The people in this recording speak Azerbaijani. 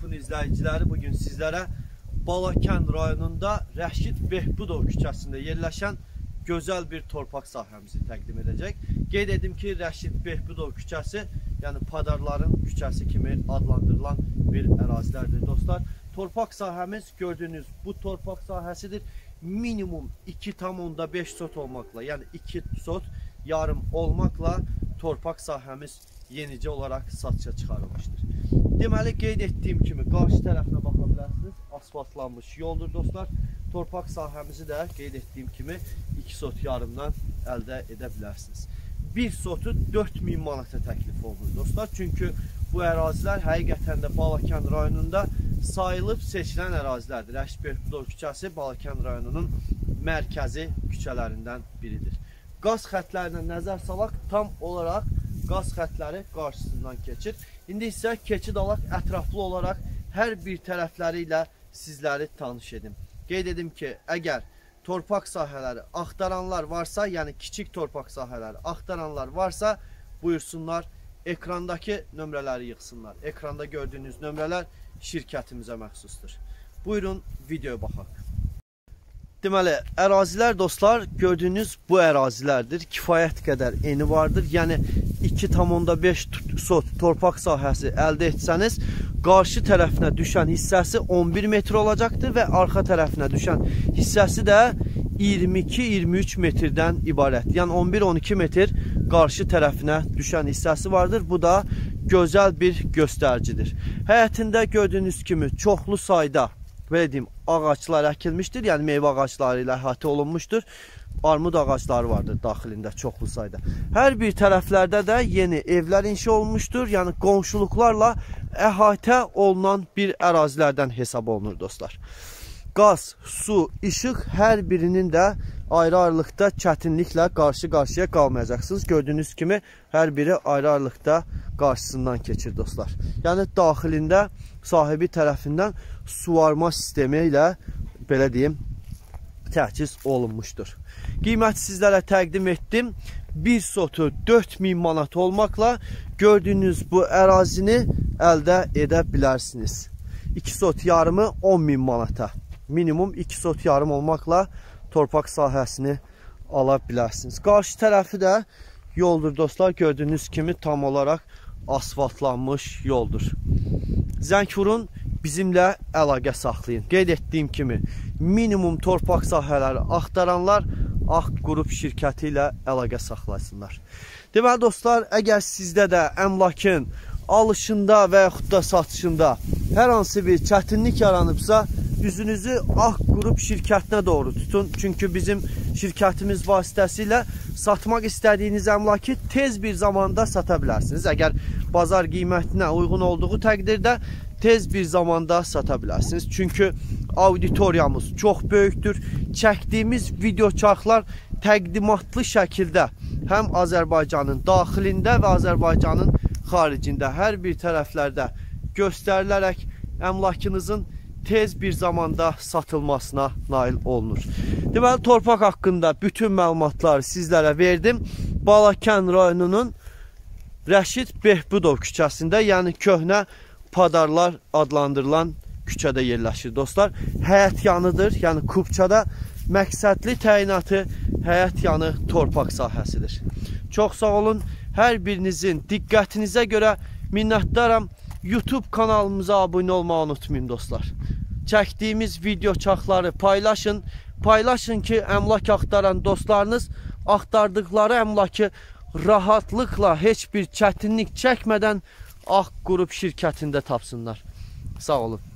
Zəngfur izləyiciləri, bugün sizlərə Balakən rayonunda Rəşid Behbudov küçəsində yerləşən gözəl bir torpaq sahəmizi təqdim edəcək. Qeyd edim ki, Rəşid Behbudov küçəsi, yəni Padarların küçəsi kimi adlandırılan bir ərazilərdir dostlar. Torpaq sahəmiz gördüyünüz bu torpaq sahəsidir. Minimum 2,5 sot olmaqla, yəni 2 sot yarım olmaqla torpaq sahəmiz yenicə olaraq satışa çıxarılmışdır. Deməli, qeyd etdiyim kimi qarşı tərəfinə baxa bilərsiniz. Asfaltlanmış yoldur dostlar. Torpaq sahəmizi də qeyd etdiyim kimi 2 sot yarımdan əldə edə bilərsiniz. Bir sotu 4000 manata təklif olunur dostlar. Çünki bu ərazilər həqiqətən də Balakən rayonunda sayılıb seçilən ərazilərdir. Rəşid Behbudov küçəsi Balakən rayonunun mərkəzi küçələrindən biridir. Qaz xətlərinə nəzər salaq, tam olaraq qaz xətləri qarşısından keçir. İndi isə keçid alaq ətraflı olaraq hər bir tərəfləri ilə sizləri tanış edim. Qeyd edim ki, əgər torpaq sahələri axtaranlar varsa, yəni kiçik torpaq sahələri axtaranlar varsa, buyursunlar, ekrandakı nömrələri yığsınlar. Ekranda gördüyünüz nömrələr şirkətimizə məxsusdur. Buyurun, videoya baxaq. Deməli, ərazilər dostlar, gördüyünüz bu ərazilərdir. Kifayət qədər eni vardır. Yəni 2,5 sot torpaq sahəsi əldə etsəniz, qarşı tərəfinə düşən hissəsi 11 metr olacaqdır və arxa tərəfinə düşən hissəsi də 22-23 metrdən ibarət. Yəni 11-12 metr qarşı tərəfinə düşən hissəsi vardır. Bu da gözəl bir göstəricidir. Həyətində gördüyünüz kimi çoxlu sayda belə deyim, ağaçlar əkilmişdir, yəni meyvə ağaçları ilə əhatə olunmuşdur. Armud ağacları vardır daxilində çoxlu sayda. Hər bir tərəflərdə də yeni evlər inşa olunmuşdur, yəni qonşuluqlarla əhatə olunan bir ərazilərdən hesab olunur dostlar. Qaz, su, işıq hər birinin də ayrı-ayrılıqda çətinliklə qarşı-qarşıya qalmayacaqsınız. Gördüyünüz kimi hər biri ayrı-ayrılıqda qarşısından keçir dostlar. Yəni daxilində sahibi tərəfindən suvarma sistemi ilə belə deyim təchiz olunmuşdur. Qiyməti sizlərə təqdim etdim. Bir sotu 4000 manat olmaqla gördüyünüz bu ərazini əldə edə bilərsiniz. 2 sot yarımı 10.000 manata. Minimum 2 sot yarım olmaqla torpaq sahəsini ala bilərsiniz. Qarşı tərəfi də yoldur dostlar. Gördüyünüz kimi tam olaraq asfaltlanmış yoldur. Zəngfurun bizimlə əlaqə saxlayın. Qeyd etdiyim kimi minimum torpaq sahələri axtaranlar Ağ Qrup şirkəti ilə əlaqə saxlasınlar. Deməli dostlar, əgər sizdə də əmlakın alışında və yaxud da satışında hər hansı bir çətinlik yaranıbsa, üzünüzü Ağ Qrup şirkətinə doğru tutun. Çünki bizim şirkətimiz vasitəsilə satmaq istədiyiniz əmlakı tez bir zamanda sata bilərsiniz. Əgər bazar qiymətinə uyğun olduğu təqdirdə tez bir zamanda sata bilərsiniz. Çünki auditoriyamız çox böyükdür. Çəkdiyimiz video çarxlar təqdimatlı şəkildə həm Azərbaycanın daxilində və Azərbaycanın xaricində hər bir tərəflərdə göstərilərək əmlakınızın tez bir zamanda satılmasına nail olunur. Deməli, torpaq haqqında bütün məlumatları sizlərə verdim. Balakən rayonunun Rəşid Behbudov küçəsində, yəni köhnə Padarlar adlandırılan küçədə yerləşir dostlar. Həyət yanıdır, yəni Kupçada məqsədli təyinatı həyət yanı torpaq sahəsidir. Çox sağ olun. Hər birinizin diqqətinizə görə minnətdaram. YouTube kanalımıza abunə olmağı unutmayın dostlar. Çəkdiyimiz video çarxları paylaşın. Paylaşın ki, əmlak axtaran dostlarınız axtardıqları əmlakı rahatlıqla, heç bir çətinlik çəkmədən Ağ Qrup şirkətində tapsınlar. Sağ olun.